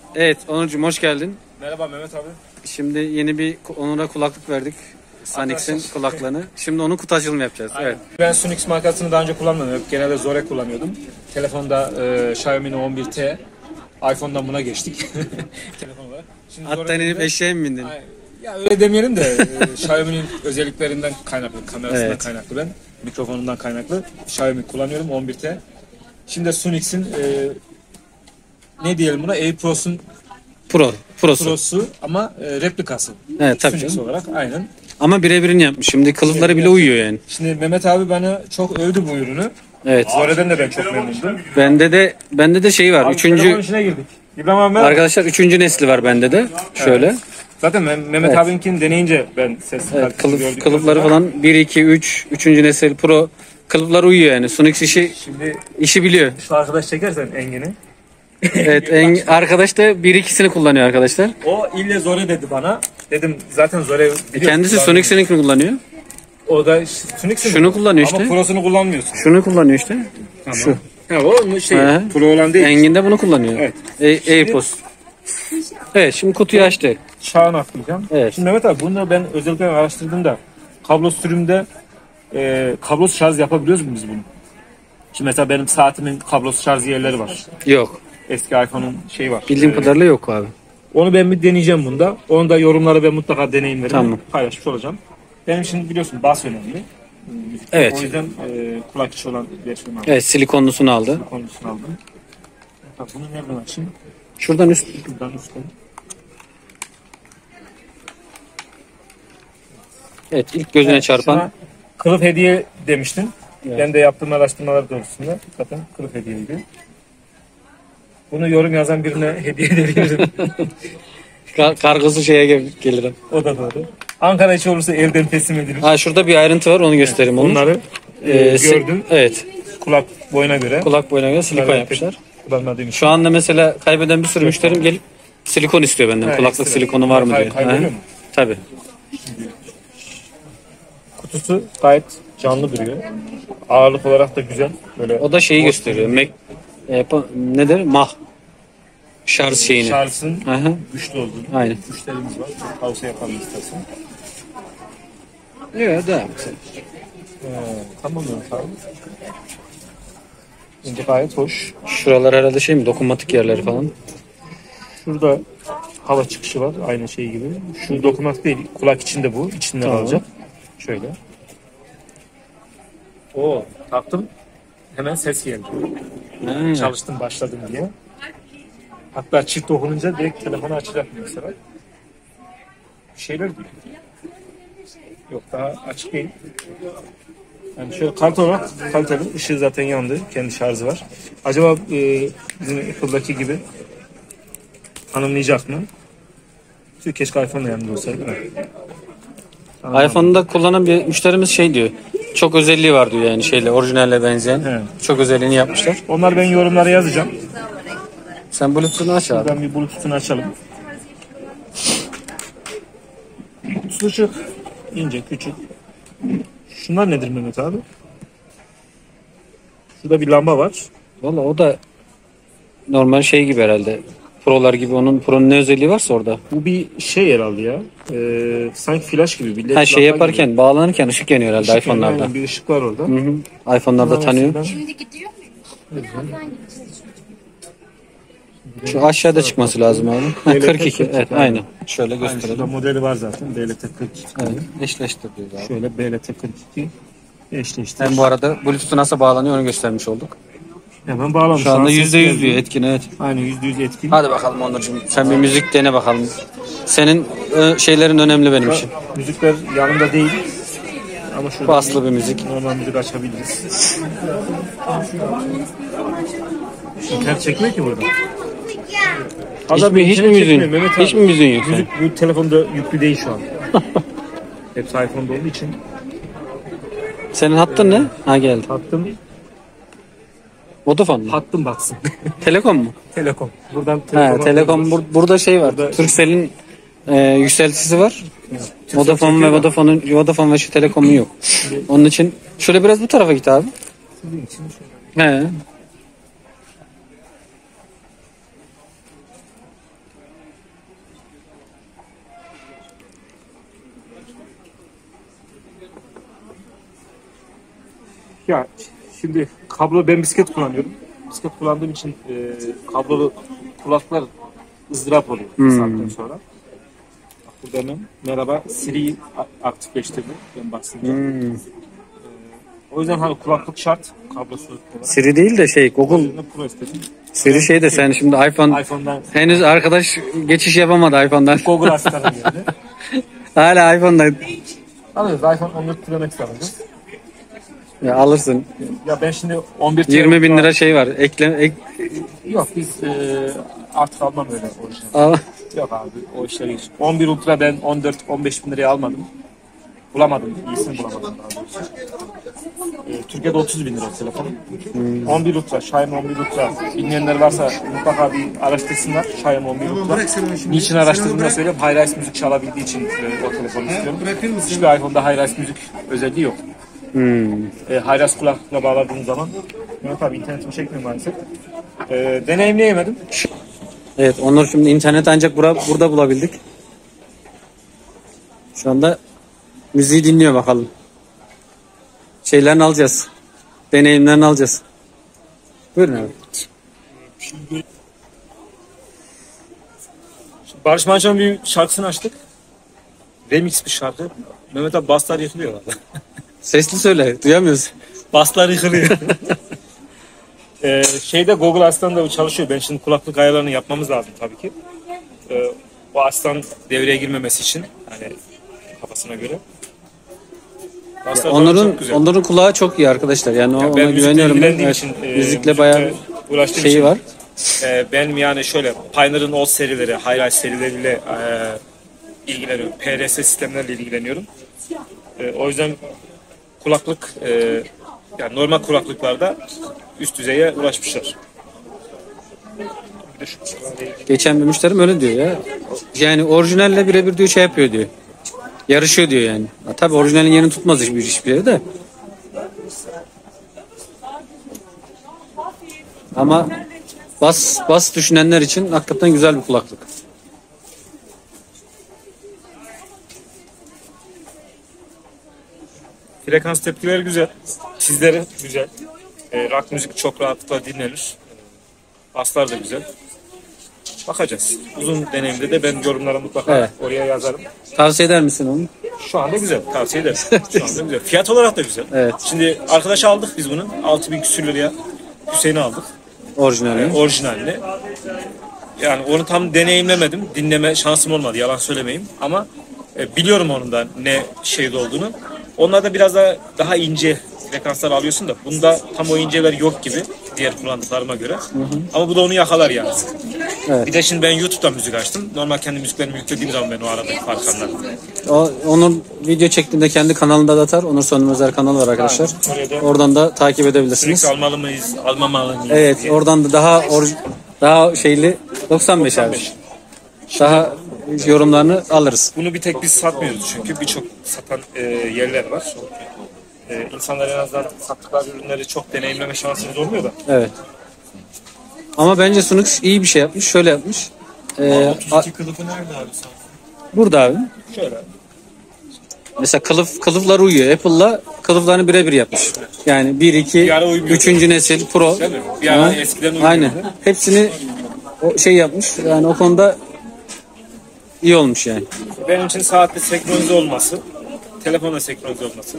Evet Onurcuğum hoş geldin. Merhaba Mehmet abi. Şimdi yeni bir Onur'a kulaklık verdik. Sanix'in kulaklığını. Şimdi onun kutu açılımı yapacağız. Aynen. Evet. Ben Sunix markasını daha önce kullanmadım. Hep genelde Zore kullanıyordum. Telefonda Xiaomi 11T. iPhone'dan buna geçtik. Telefon olarak. Şimdi Attan inip eşeğe mi bindin? Ya öyle demeyelim de Xiaomi'nin özelliklerinden kaynaklı, kamerasından Evet. kaynaklı ben. Mikrofonundan kaynaklı. Xiaomi kullanıyorum 11T. Şimdi Sunix'in ne diyelim buna? AirPods'un Prosu. Pro'su ama replikası. Evet tabii Sunix canım. olarak aynen. Ama birebirini yapmış. Şimdi kılıfları bile uyuyor yani. Şimdi Mehmet abi bana çok övdü bu ürünü. Evet. Zore'den de ben çok memnundum. Bende de şey var. Telefon Üçüncü içine girdik. İbrahim abi merhaba. arkadaşlar üçüncü nesli var bende de. Şöyle. Zaten Mehmet Evet. abinkini deneyince ben ses Evet, kalitesini gördükten kılıfları sonra- falan 1 2 3 üçüncü nesil Pro kılıflar uyuyor yani. Sunix Şimdi işi biliyor. şu arkadaş çekersen Engin'i. Evet, arkadaş da 1 2'sini kullanıyor arkadaşlar. O ille Zore dedi bana. Dedim zaten Zore biliyorsun. Kendisi Sunix'inkini kullanıyor. O da Sunix'in. Şunu kullanıyor işte. Ama Pro'sunu kullanmıyorsun. Şunu kullanıyor işte. Tamam. Şu. Ha o şey He. Pro olan değil. Engin de bunu kullanıyor. Evet. AirPods. Evet şimdi kutuyu açtık. Çağını atlayacağım. Evet. Şimdi Mehmet abi bunu ben özellikle araştırdığımda kablo sürümde kablosuz şarj yapabiliyoruz mu biz bunu? Şimdi mesela benim saatimin kablosuz şarj yerleri var. Yok. Eski iPhone'un şeyi var. Bildiğim kadarıyla yok abi. Onu ben bir deneyeceğim bunda. Onu da yorumlara ben mutlaka deneyimlerimi Tamam. paylaşmış olacağım. Benim şimdi biliyorsun bas önemli. Evet. O yüzden kulak içi olan versiyonu aldım. Evet silikonlusunu aldı. Konusunu aldım. Bak bunu nereden açayım? Şuradan üst. Şuradan üstten. Evet ilk gözüne çarpan. Şuna kılıf hediye demiştin. Evet. Ben de yaptığım araştırmalar doğrultusunda zaten kılıf hediyeydi. Bunu yorum yazan birine hediye edebilirim. Kargosu gelirim. O da doğru. Ankara içi olursa evden teslim edilir. Ha şurada bir ayrıntı var onu göstereyim Onur. Onları gördüm. Evet. Kulak boyuna göre. Kulak boyuna göre silikon Bunları yapmışlar. kullanmadığım için. Şu anda mesela kaybeden bir sürü müşterim gelip silikon istiyor benden. Ha, Kulaklık ekstra. silikonu var mı diye. Kayboluyor Ha, mu? tabii. Kutusu gayet canlı duruyor. Ağırlık olarak da güzel. Böyle O da şeyi gösteriyor. Ne der? Şarj şeyini. şarjın Aha, güçlü olduğunu. aynen. Müşterimiz var. Tavsiye yapalım istersen. Evet, devam. Tamam abi. Bence gayet hoş. Şuralar herhalde şey mi? Dokunmatik yerleri falan. Şurada hava çıkışı var. Aynı şey gibi. Şu dokunmak değil. Kulak içinde bu. İçinden Tamam. alacak. Şöyle. Oo, taktım. Hemen ses geldi. Ha. Çalıştım başladım diye. Hatta çift dokununca direkt telefonu açacak mesela. Bir şeyler değil. Yok daha açık değil. Yani şöyle kalite olarak kaliteli. Işığı zaten yandı. Kendi şarjı var. Acaba bizim Apple'daki gibi tanımlayacak mı? Keşke iPhone'da yanında olsaydı. iPhone'da kullanan bir müşterimiz şey diyor. Çok özelliği var diyor yani şeyle orijinalle benzeyen. He. Çok özelliğini yapmışlar. Onları ben yorumlara yazacağım. Sen Bluetooth'unu aç abi. Buradan bir Bluetooth'unu açalım. Kutusu ince, küçük. Şunlar nedir Mehmet abi? Şurada bir lamba var. Valla o da normal şey gibi herhalde. Pro'lar gibi Pro'nun ne özelliği varsa orada. Bu bir şey herhalde ya. Sanki flash gibi. Bir led Her şey lamba yaparken gibi. bağlanırken ışık yanıyor herhalde Işık iPhone'larda. yanıyor, bir ışık var orada. Hı hı. iPhone'larda tanıyor. Ben- Şimdi gidiyor muyuz? Birazdan gideceğiz. Şu aşağıda çıkması lazım abi. Ha, DLT 42. Evet aynen. Şöyle Aynı şurada gösterelim. modeli var zaten. BLT 42. Evet. Eşleştir diyoruz abi. Şöyle BLT 42. Eşleştir. Hem bu arada Bluetooth'u nasıl bağlanıyor onu göstermiş olduk. Hemen bağlamış. Şu anda Ses %100 geldi. diyor etkin evet. Aynen %100 etkin. Hadi bakalım Onurcuğum. Sen bir müzik dene bakalım. Senin şeylerin önemli benim için. Müzikler yanında değil. Ama şurada Baslı bir müzik. normal müzik açabiliriz. İnternet çekmiyor ki burada. Hiç mi müziğin? Hiç mi müziğin yok? Müzik bu telefonda yüklü değil şu an. Hepsi iPhone'da olduğu için. Senin hattın ne? Ha geldi. Hattım, Vodafone mu? hattım batsın. Telekom mu? Telekom. Buradan Ha, Telekom burada şey var. Burada- Turkcell'in yükseltisi var. Vodafone ve şu Telekom'un yok. Onun için şöyle biraz bu tarafa git abi. Sizin için şöyle. He. Ya şimdi kablo, ben bisiklet kullanıyorum. Bisiklet kullandığım için kablolu kulaklar ızdırap oluyor bir saatten sonra. Bak burada hemen merhaba Siri'yi aktifleştirdim ben basınca. O yüzden hani kulaklık şart kablosuz olarak. Siri değil de şey Google. Üzerine Pro istedim. Siri şey de sen şimdi iPhone'dan henüz arkadaş geçiş yapamadı iPhone'dan. Google asistanı geldi. Hala iPhone'dan. Alıyoruz iPhone 14 Pro Max alacağız. Ya alırsın. Ya ben şimdi 11 20 bin lira şey var. Yok biz artık almam öyle orijinal. Al. Yok abi o işleri hiç. 11 Ultra ben 14-15 bin liraya almadım. Bulamadım. İyisini bulamadım daha doğrusu. Türkiye'de 30 bin lira o telefon. 11 Ultra, Xiaomi 11 Ultra. Bilmeyenler varsa mutlaka bir araştırsınlar. Xiaomi 11 Ultra. Niçin araştırdığımı da söyleyeyim. Hi-Res müzik çalabildiği için o telefonu istiyorum. Hiçbir iPhone'da Hi-Res müzik özelliği yok. Hi-Res kulaklıkla bağladığım zaman tabii internetimi çekmiyor maalesef. Deneyimleyemedim. Evet, Onur şimdi internet ancak burada bulabildik. Şu anda müziği dinliyor bakalım. Şeylerini alacağız. Deneyimlerini alacağız. Buyurun abi. Barış Manço'nun bir şarkısını açtık. Remix bir şarkı. Mehmet abi baslar yıkılıyor valla. Sesli söyle, duyamıyoruz. Baslar yıkılıyor. Şeyde Google Asistan da çalışıyor. Ben şimdi kulaklık ayarlarını yapmamız lazım tabii ki. O asistan devreye girmemesi için hani kafasına göre. Baslar falan çok güzel. Onur'un kulağı çok iyi arkadaşlar. Yani Ya ben ona müzikle güveniyorum ben. ilgilendiğim Evet, için, müzikle bayağı uğraştığım şeyi için, var. benim yani şöyle Pioneer'ın old serileri, Hi-Res serileriyle ilgileniyorum. PRS sistemlerle ilgileniyorum. O yüzden kulaklık yani normal kulaklıklarda üst düzeye ulaşmışlar. Bir de şu Geçen bir müşterim öyle diyor ya. Yani orijinalle birebir diyor şey yapıyor diyor. Yarışıyor diyor yani. Ha, tabii orijinalin yerini tutmaz hiçbir yeri de. Ama bas düşünenler için hakikaten güzel bir kulaklık. frekans tepkileri güzel. Sizleri güzel. Rock müzik çok rahatlıkla dinlenir. Baslar da güzel. Bakacağız. Uzun deneyimde de ben yorumlara mutlaka Evet. oraya yazarım. Tavsiye eder misin onu? Şu anda güzel. Tavsiye ederim. Şu anda güzel. Fiyat olarak da güzel. Evet. Şimdi arkadaşa aldık biz bunu. 6000 küsür liraya Hüseyin'i aldık. Orijinali. Orijinalini. Yani onu tam deneyimlemedim. Dinleme şansım olmadı. Yalan söylemeyeyim. Ama biliyorum onun da ne şeyde olduğunu. Onlarda biraz daha ince frekanslar alıyorsun da bunda tam o inceler yok gibi diğer kullandıklarıma göre. Ama bu da onu yakalar yani. Evet. Bir de şimdi ben YouTube'dan müzik açtım. Normal kendi müziklerimi yüklediğim zaman ben o aradaki farkı anlarım. Onur video çektiğinde kendi kanalında da atar. Onur Sönmez Özer kanalı var arkadaşlar. Oraya da Oradan da takip edebilirsiniz. sürekli almalı mıyız, almamalı mıyız? Evet, diye. oradan da daha şeyli 95 abi. 95. Daha yorumlarını alırız. Bunu bir tek biz satmıyoruz çünkü birçok satan yerler var. İnsanlar en azından sattıkları ürünleri çok deneyimleme şansımız olmuyor da. Evet. Ama bence Sunuş iyi bir şey yapmış. Şöyle yapmış. Kılıfı nerede abi sen? Burada abi. Şöyle. Mesela kılıflar uyuyor. Apple'la kılıflarını birebir yapmış. Yani 1, 2, Bir ara uymuyordu. 3. nesil Pro. Değil mi? Bir ara Ha, eskiden uymuyordu. aynen. Hepsini o şey yapmış. Yani o konuda iyi olmuş yani. Benim için saatte senkronize olması, telefonla senkronize olması.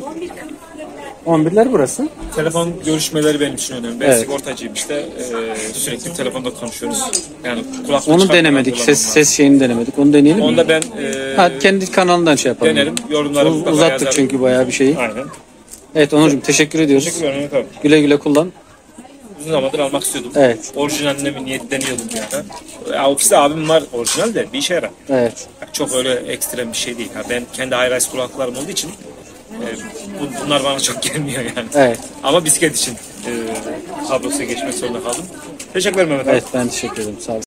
11'ler burası. Telefon görüşmeleri benim için önemli. Ben Evet. sigortacıyım işte. Sürekli telefonda konuşuyoruz. Yani kulaklık Onu çıkartmadan denemedik. kullanmam Ses şeyini denemedik. Onu deneyelim. Onu da ben Ha, kendi kanalından şey yapalım. denerim. Yorumları mutlaka Uzattık yazarım. çünkü bayağı bir şeyi. Aynen. Evet Onurcuğum teşekkür ediyoruz. Teşekkür ederim. Tabii. Güle güle kullan. Uzun zamandır almak istiyordum. Evet. Orijinaline bir niyetleniyordum yani. Ya, ofiste abim var orijinal de bir işe yarar. Evet. Çok Öyle ekstrem bir şey değil. Ha, ben kendi Hi-Res kulaklıklarım olduğu için bunlar bana çok gelmiyor yani. Evet. Ama bisiklet için kablosuna geçmek zorunda kaldım. Teşekkür ederim Mehmet abi. Evet ben teşekkür ederim. Sağ ol.